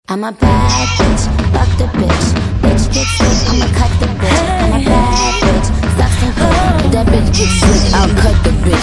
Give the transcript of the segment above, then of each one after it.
I'm a bad bitch, fuck the bitch. Bitch gets slick, I'ma cut the bitch. I'm a bad bitch, suck some dick. If that bitch gets slick, I'll cut the bitch.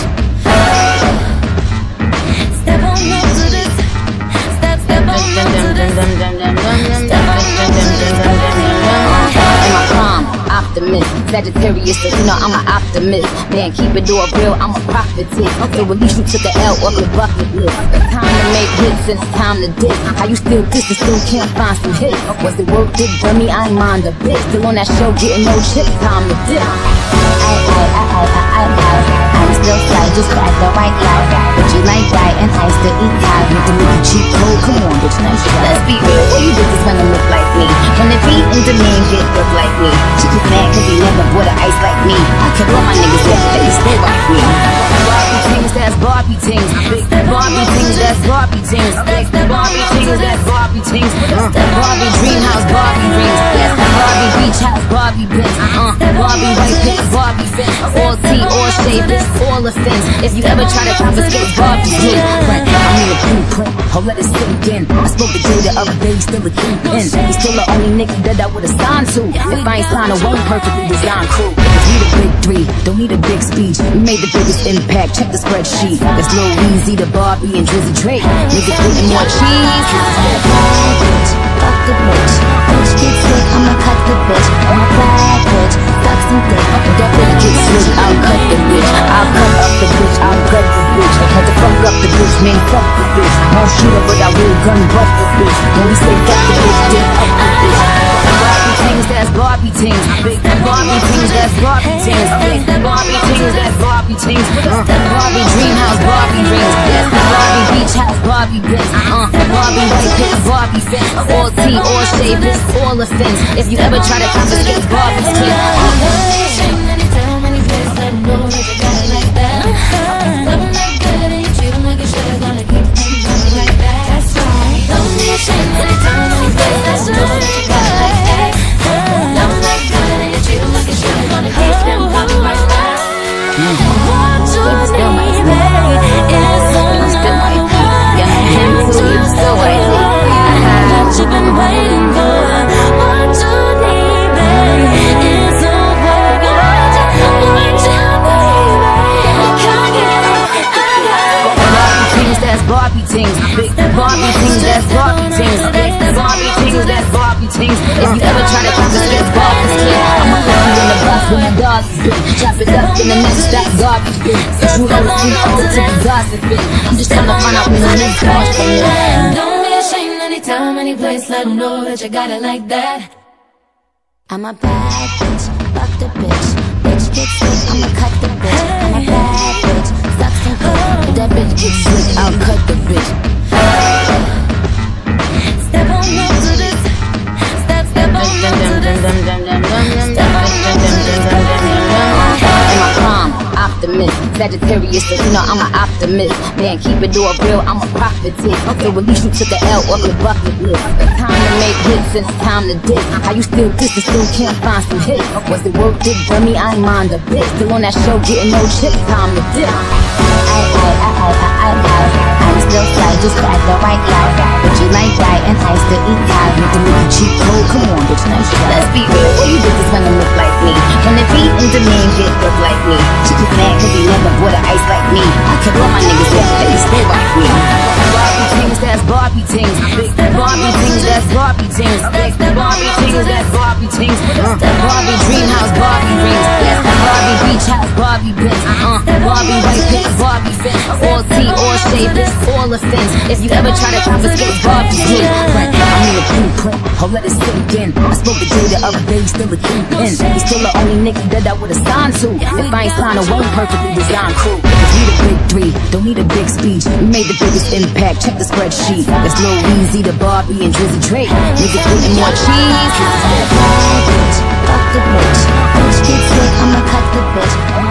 Step on up to this. Step on up to this. Step on up to this. In my prime, optimist, Sagittarius, so you know I'm an optimist. Man, keep it all real, I'm a prophetess. So at least you took the L off your bucket list. It's time to make hits and it's time to diss. How you still diss and still can't find some hits? Was it worth it for me? I ain't mind a bit. Still on that show, getting no chips, time to dip. I'm still fly, just like the white light. But you like white and ice to eat out. Make the nigga cheap cold, come on bitch, nice try. Let's be real, what you bitches wanna look like me? Can the beat and demand get look like me? She just mad cause he never bought an ice like me. I kept all my niggas that they stay like me. Barbie things, that's Barbie things. Barbie things, that's Barbie things. Barbie things, that's Barbie things. Barbie dream house, Barbie rings. That's Barbie beach house, Barbie Benz. Barbie white pits, Barbie fence. All tea, all shape, it's all offense. If you ever try to confiscate Barbie's dick, I need a blueprint, I'll let it sink in. I spoke to Jay the other day, he's still a kingpin. He's still the only nigga that I would've signed to. If I ain't signed a one perfectly designed crew. We the big three, don't need a big speech. We made the biggest impact, check the spreadsheet. It's Lil Weezy, the Barbie, and Drizzy Drake. Niggas getting more cheese. Bad bitch, fuck the bitch. Bitch gets slick, I'ma cut the bitch. I'm a bad bitch, suck some dick. If that bitch gets slick, I'll cut the bitch. I'll cut up the bitch, I'll gut the bitch. Had to fuck up the bitch, man, fuck the bitch. Won't shoot her, but I will gun butt the bitch. When we say fuck the bitch, then up the bitch. Barbie things, that's Barbie things. Barbie things, that's Barbie things. Barbie things, that's Barbie things. Barbie dream house, Barbie rings. That's Barbie beach house, Barbie Benz. Barbie white pits, Barbie fence. All tea, all shape, it's all offense. If you ever try to confiscate Barbie's kid. Barbie things, Barbie things, that's Barbie things. Barbie things, that's Barbie things. If you ever try to confiscate Barbie's kid, I'ma put you in the bus when the dog's been. Chop it up in the next stop, garbage bin. You know the free all to the gossiping. I'm just trying to find out when the next boss from there. Don't be ashamed anytime, any place, let them know that you got it like that. I'm a bad bitch, fuck the bitch. Bitch gets slick, I'ma cut the bitch. I'm a bad bitch, suck some dick. If that bitch gets slick, I'll cut the bitch. Step on up to this. Step on up to this. Step on up to this. In my prime, optimist, Sagittarius, so you know I'm an optimist. Man, keep it all real, I'm a prophetess. So at least you took the L off your bucket list. It's time to make hits and it's time to diss. How you still diss and still can't find some hits? Was it worth it for me? I ain't mind a bit. Still on that show, getting no chips, time to dip. I'm still fly, just like the white light. But you like white and ice to eat out. Make the nigga cheap cold, come on bitch, nice try. Let's be real, what you bitches wanna look like me? Can the beat and demand get look like me? She just mad cause he never bought an ice like me. I kept all my niggas that they stay like me. Barbie things, that's Barbie things. Barbie things, that's Barbie things. Barbie things, that's Barbie things. Barbie dream house, Barbie rings. That's Barbie beach house, Barbie Benz. Barbie white pits, Barbie fence. All tea, all shape, it's all offense. If you ever try to confiscate Barbie's kid, I need a blueprint, I'll let it sink in. I spoke to Jay the other day, he's still a kingpin. He's still the only nigga that I would've signed to. If I ain't signed a one perfectly designed crew. We the big three, don't need a big speech. We made the biggest impact, check the spreadsheet. It's Lil Weezy, the Barbie, and Drizzy Drake. Niggas getting more cheese. Bad bitch, fuck the bitch. Bitch gets slick, I'ma cut the bitch.